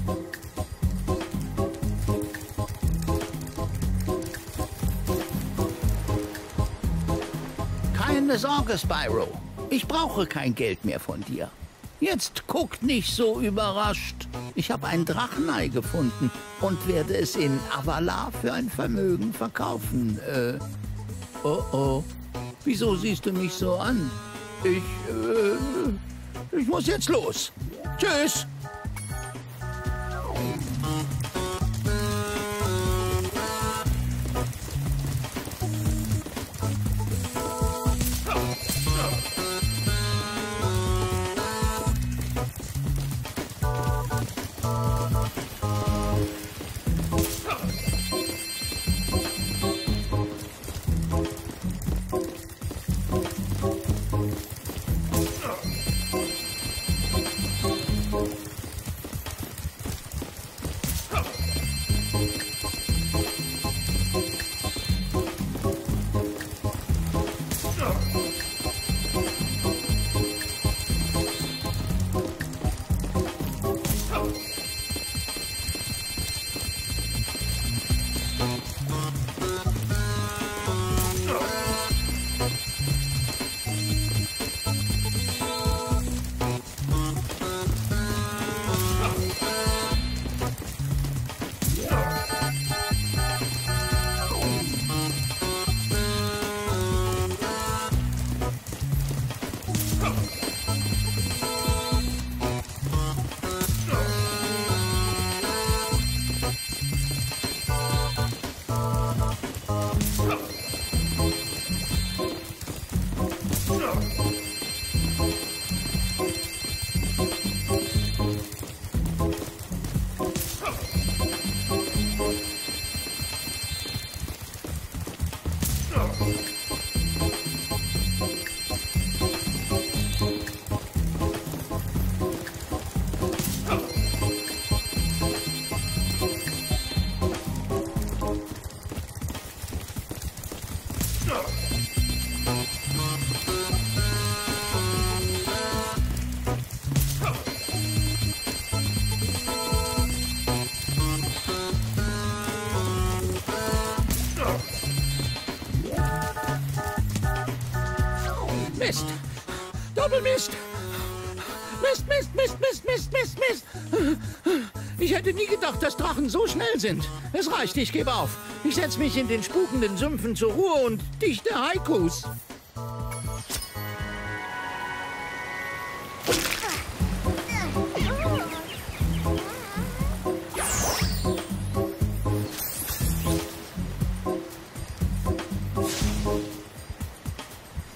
Keine Sorge, Spyro. Ich brauche kein Geld mehr von dir. Jetzt guck nicht so überrascht. Ich habe ein Drachenei gefunden und werde es in Avala für ein Vermögen verkaufen. Oh oh. Wieso siehst du mich so an? Ich muss jetzt los. Tschüss. Mist! Doppelmist! Mist, Mist, Mist, Mist, Mist, Mist, Mist! Ich hätte nie gedacht, dass Drachen so schnell sind. Es reicht, ich gebe auf. Ich setze mich in den spukenden Sümpfen zur Ruhe und dichte Haikus.